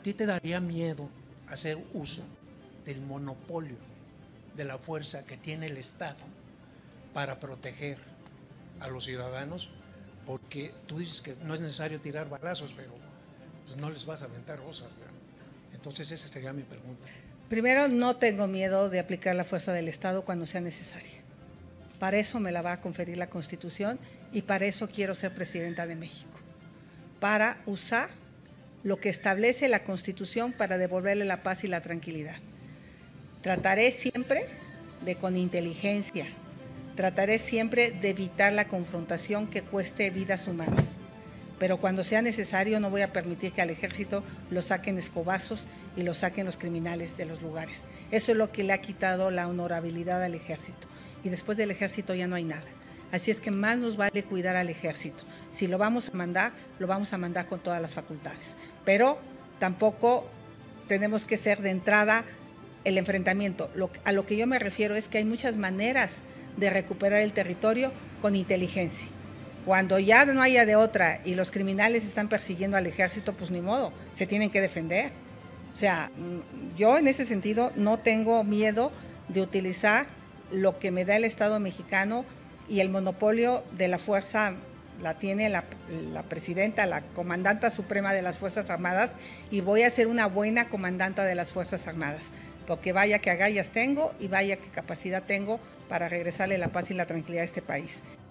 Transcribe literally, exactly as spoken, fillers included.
ti te daría miedo hacer uso del monopolio de la fuerza que tiene el Estado para proteger a los ciudadanos? Porque tú dices que no es necesario tirar balazos, pero pues no les vas a aventar rosas, ¿verdad? Entonces esa sería mi pregunta. Primero, no tengo miedo de aplicar la fuerza del Estado cuando sea necesaria. Para eso me la va a conferir la Constitución y para eso quiero ser presidenta de México. Para usar lo que establece la Constitución para devolverle la paz y la tranquilidad. Trataré siempre de con inteligencia, trataré siempre de evitar la confrontación que cueste vidas humanas. Pero cuando sea necesario no voy a permitir que al ejército lo saquen escobazos y lo saquen los criminales de los lugares. Eso es lo que le ha quitado la honorabilidad al ejército. Y después del ejército ya no hay nada. Así es que más nos vale cuidar al ejército. Si lo vamos a mandar, lo vamos a mandar con todas las facultades. Pero tampoco tenemos que ser de entrada el enfrentamiento. Lo, a lo que yo me refiero es que hay muchas maneras de recuperar el territorio con inteligencia. Cuando ya no haya de otra y los criminales están persiguiendo al ejército, pues ni modo, se tienen que defender. O sea, yo en ese sentido no tengo miedo de utilizar lo que me da el Estado mexicano y el monopolio de la fuerza la tiene la, la presidenta, la comandanta suprema de las Fuerzas Armadas, y voy a ser una buena comandanta de las Fuerzas Armadas, porque vaya que agallas tengo y vaya que capacidad tengo para regresarle la paz y la tranquilidad a este país.